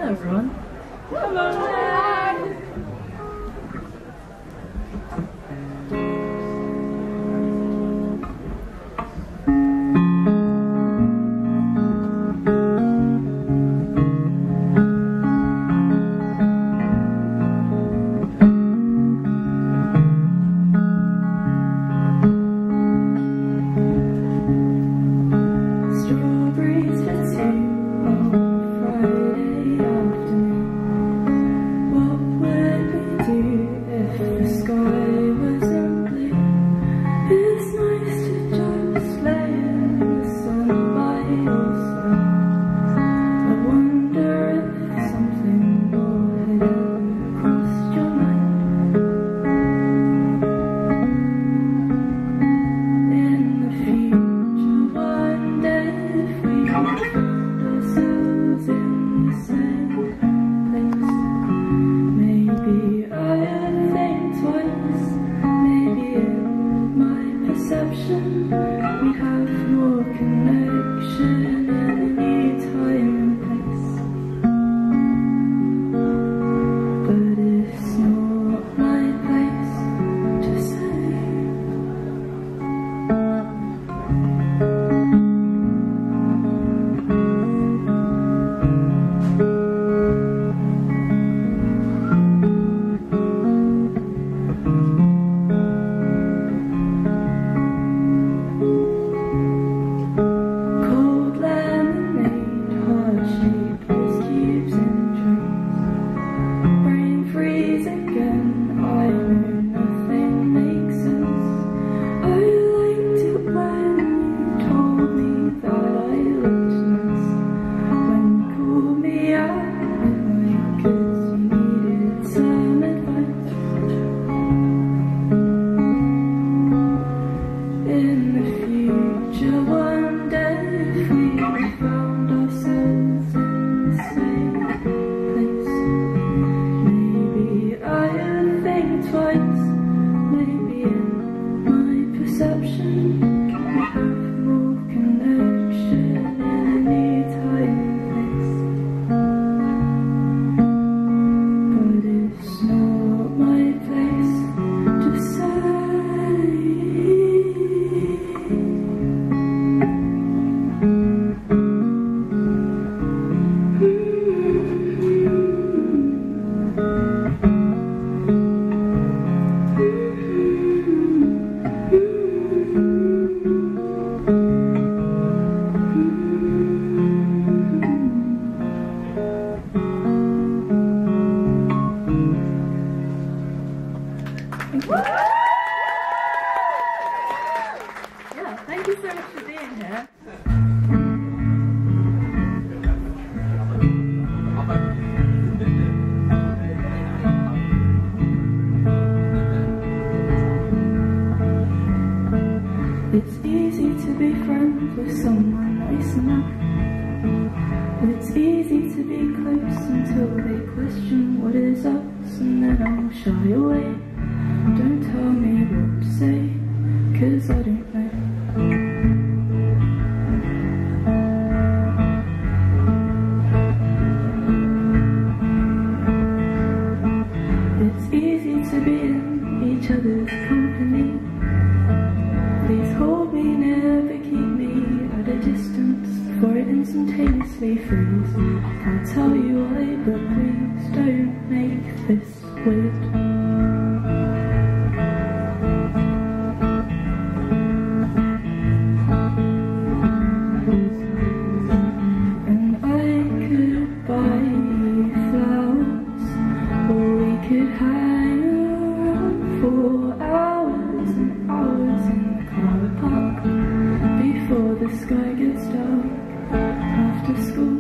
everyone. Hello. Yeah, thank you so much for being here. It's easy to be friends with someone nice enough. It's easy to be close until they question what is us, and then I'll shy away. Don't tell me what to say, 'cause I don't know. It's easy to be in each other's company. Please hold me near, but keep me at a distance before it instantaneously freeze. Can't tell you why, but please don't make this weird. And I could buy you flowers, or we could hang around for hours and hours in the car park before the sky gets dark after school.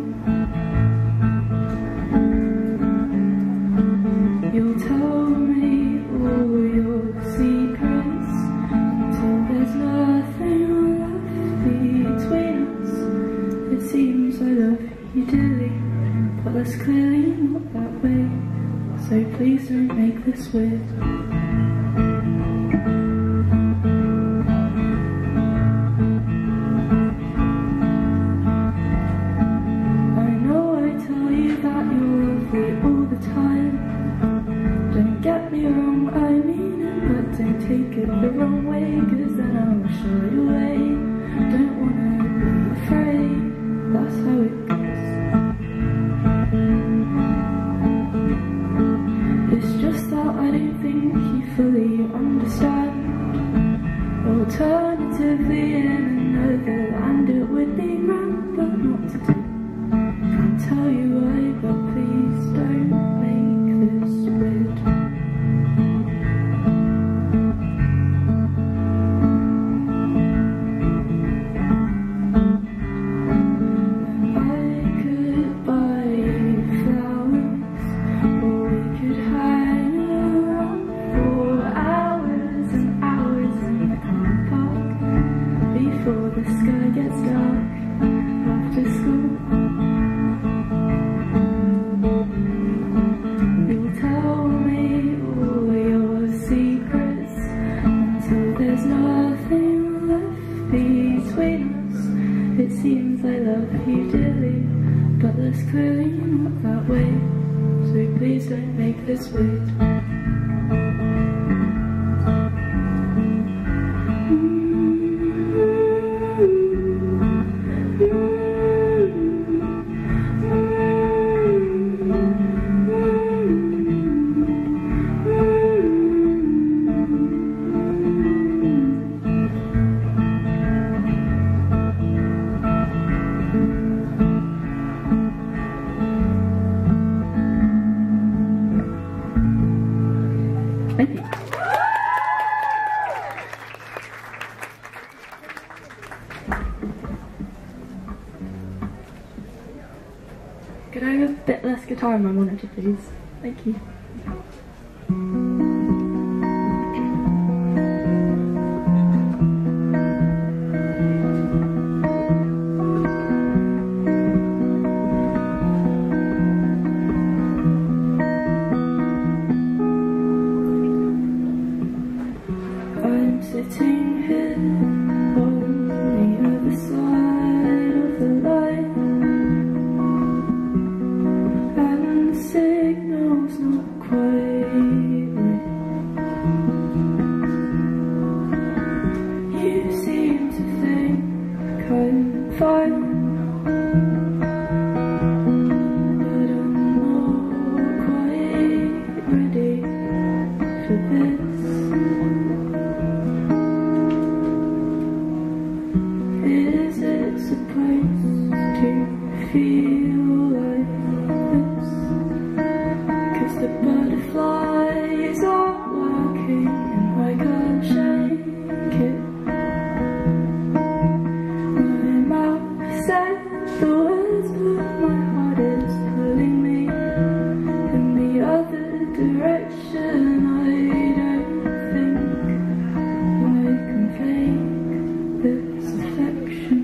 You'll tell me all your secrets until there's nothing left between us. It seems I love you dearly, but that's clearly not that way. So please don't make this weird. I know I tell you that you're get me wrong, I mean it, but don't take it the wrong way, cause then I'll show you away. Don't wanna be afraid, that's how it goes. It's just that I don't think you fully understand. Alternatively, in another land it would be grand, but not to do. Can't tell you why, but please don't make this weird. I could buy you flowers, or we could hang around for hours and hours in the car park before the sky gets dark after school. You'll tell me all your secrets until there's nothing left between us. It seems I love you dearly, but that's clearly not that way. So please don't make this weird. Thank you. Could I have a bit less guitar in my monitor, please? Thank you. I'm sitting here on the other side of the line, and the signal's not quite right. You seem to think I'm fine, but I'm not quite ready for this. Is it supposed to feel like this? Cause the butterflies aren't working and I can't shake it. My mouth said the words, but my heart is pulling me in the other direction. I don't think I can fake this affection.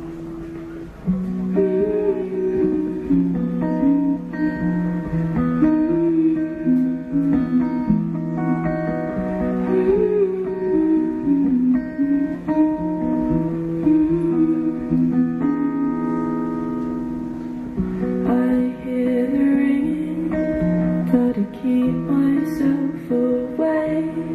I hear the ringing, but I keep myself away.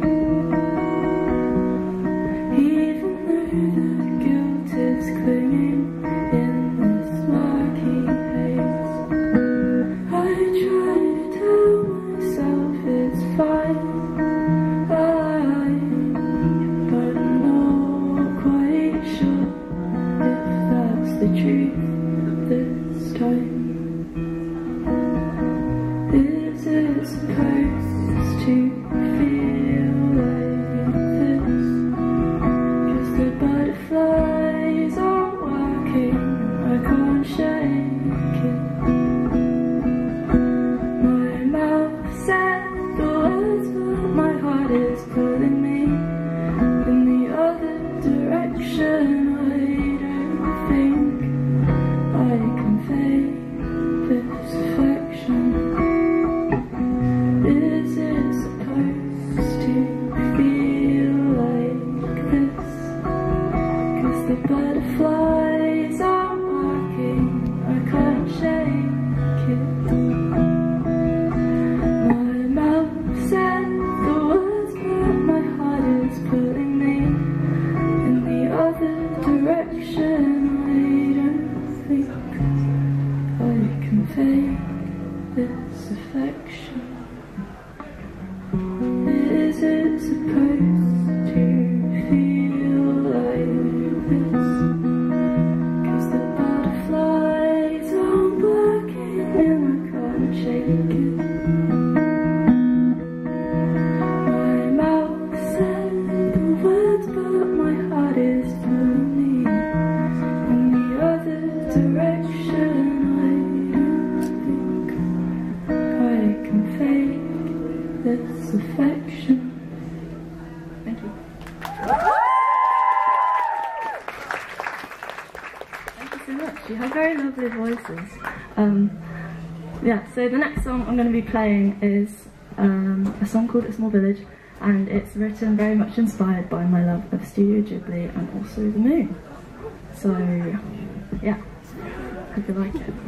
Even though the guilt is clinging in this murky haze, I try to tell myself it's fine, but I'm not quite sure if that's the truth this time. Is it supposed to feel like this? Cause the butterflies aren't working, I can't shake it. My mouth said the words, but my heart is pulling me in the other direction. I don't think I can fake direction. I can fake this affection. Thank you. Thank you so much. You have very lovely voices. Yeah, so the next song I'm going to be playing is a song called A Small Village, and it's written very much inspired by my love of Studio Ghibli and also the moon. So, yeah, hope you like it.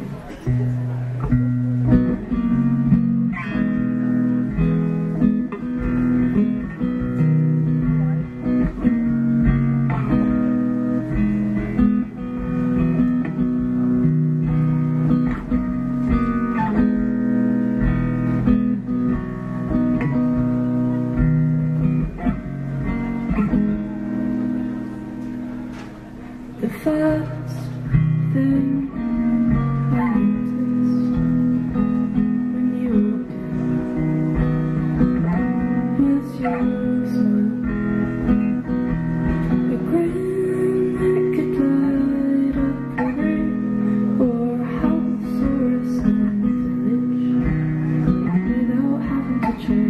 The first thing I noticed when you walked in was your smile, a grin that could light up a room or a house or a small village without having to try.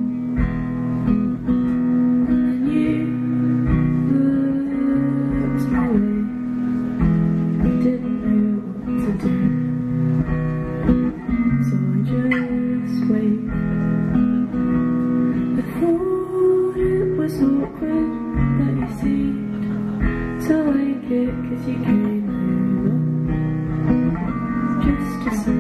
Cause you came over just to say,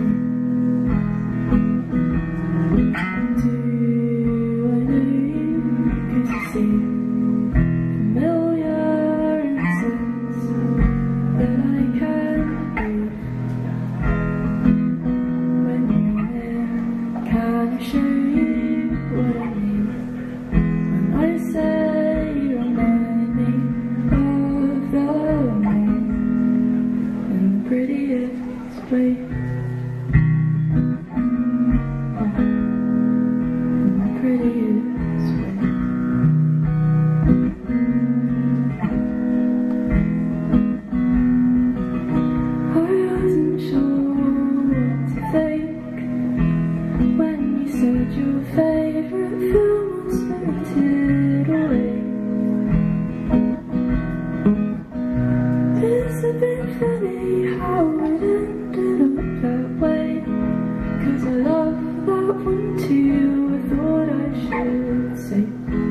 do I know you? Cause you seem familiar in the sense that I can breathe. When you're there, can I show you what I mean? When I say you remind me of the prettiest way. In the prettiest way. I wasn't sure what to think when you said your favourite film was Spirited Away. It's a bit funny how it ended up that way, cause I love that one too. I thought I should say,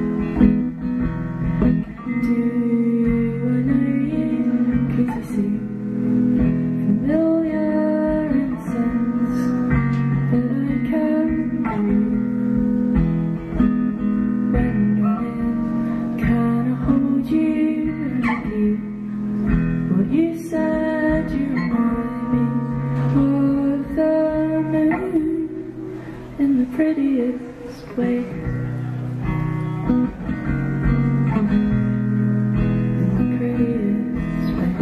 do I know you? Cause you seem familiar in the sense that I can breathe. When you're near, can I hold you and repeat what you said? You remind me of the moon in the prettiest way. In the prettiest way.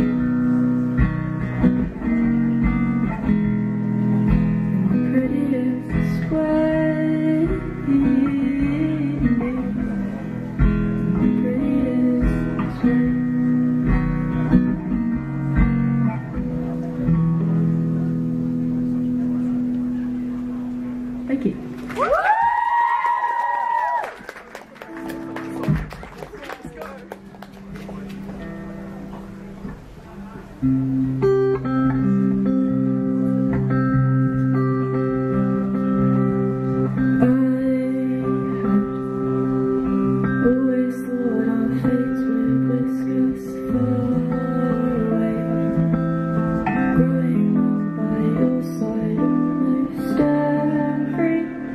In the prettiest way. In the prettiest way. Thank you. Always thought our fates would whisk us far away. Growing up by your side, almost free.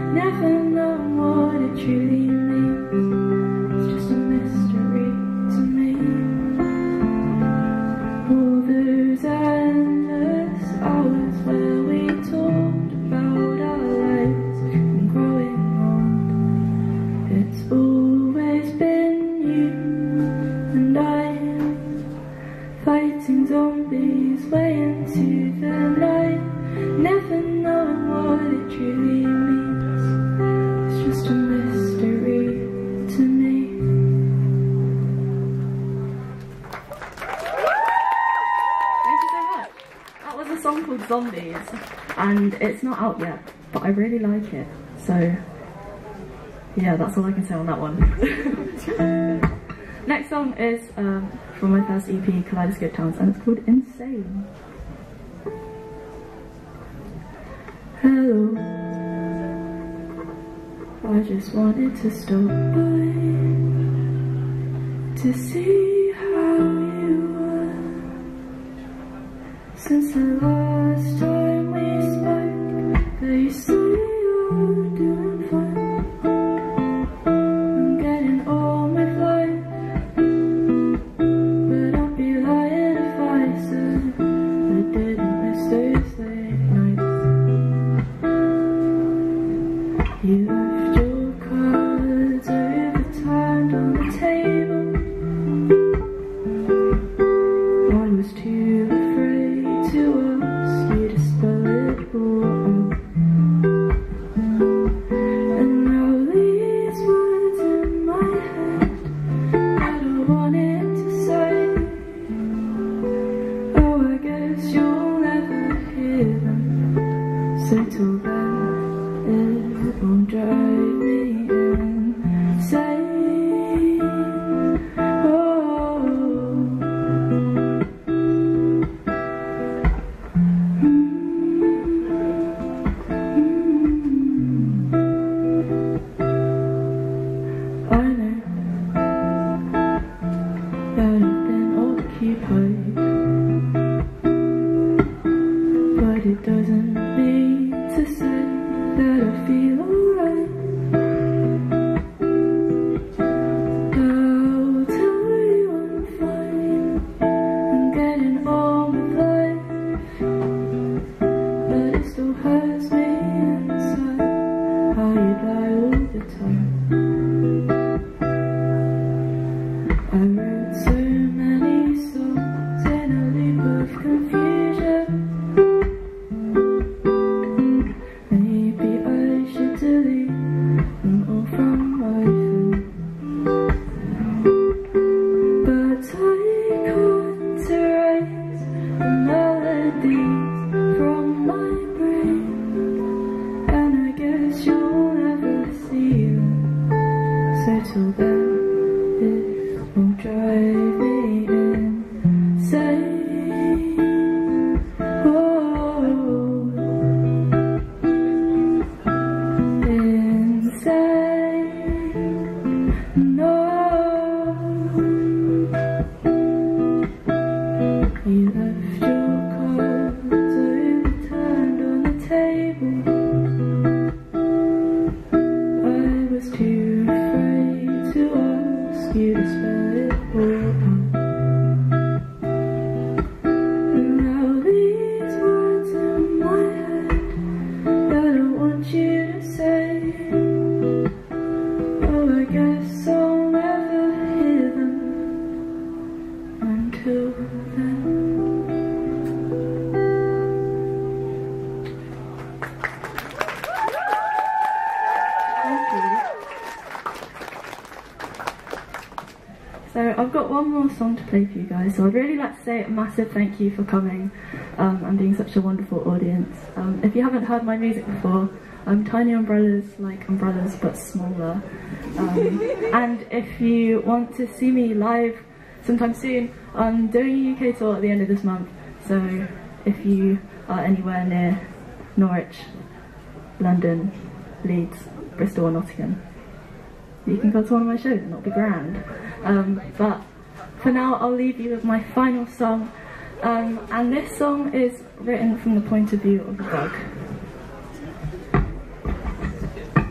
never knowing what it truly means. It's just a mystery to me. All those endless hours where we talked about our lives and growing old. It's always been you and I, fighting zombies way into the night, never knowing what it truly means. It's just a mystery to me. Thank you so much. That was a song called Zombies, and it's not out yet, but I really like it. So yeah, that's all I can say on that one. Next song is from my first EP, Kaleidoscope Towns, and it's called Insane. Hello, I just wanted to stop by to see how you were. Since the last time we spoke, they say you're doing fine. I'm getting on with life, but I'd be lying if I said I didn't miss those late nights. You left your cards overturned on the table. I was too afraid to ask you to spell it all out. And now these words in my head that I wanted to say, oh, I guess you'll never hear them. So till then, it won't drive me insane. Oh, I know that I've been occupied, but it doesn't mean to say that I feel alright. I'll tell you I'm fine, I'm getting on with life, but it still hurts me inside how you lie all the time. I wrote so many songs in a loop of confusion. Maybe I should delete them all from my phone, but I can't erase the melodies from my brain, and I guess you'll never see them. So till then, it won't drive me insane. Oh, insane. No, you left your cards overturned on the table. I was too afraid to ask you to spell it all out. And now these words in my head that I want you to say, oh, I guess I'll never hear them until then. So I've got one more song to play for you guys, so I'd really like to say a massive thank you for coming and being such a wonderful audience. If you haven't heard my music before, Tiny Umbrellas, like umbrellas but smaller. And if you want to see me live sometime soon, I'm doing a UK tour at the end of this month, so if you are anywhere near Norwich, London, Leeds, Bristol or Nottingham, you can go to one of my shows and it'll be grand. But for now I'll leave you with my final song, and this song is written from the point of view of a dog.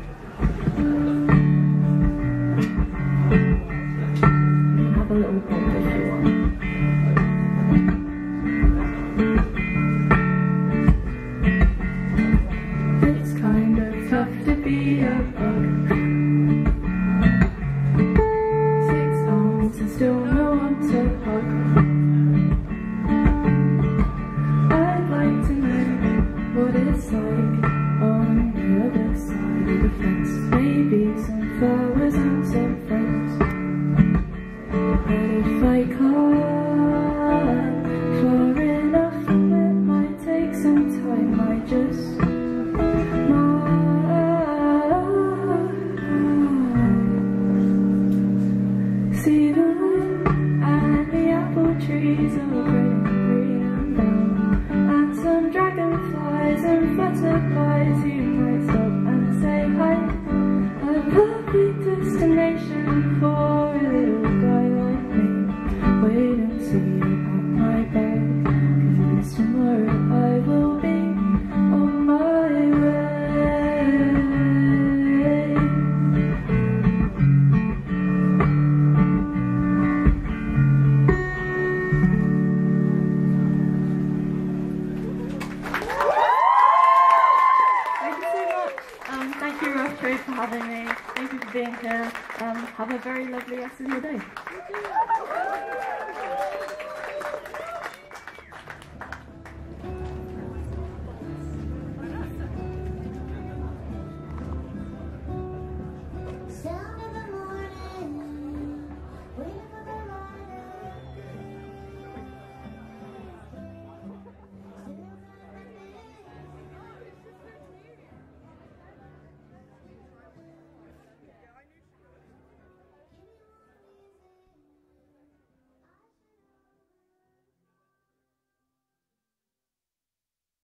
Thank you, Rough Trade, for having me. Thank you for being here. Have a very lovely rest of your day.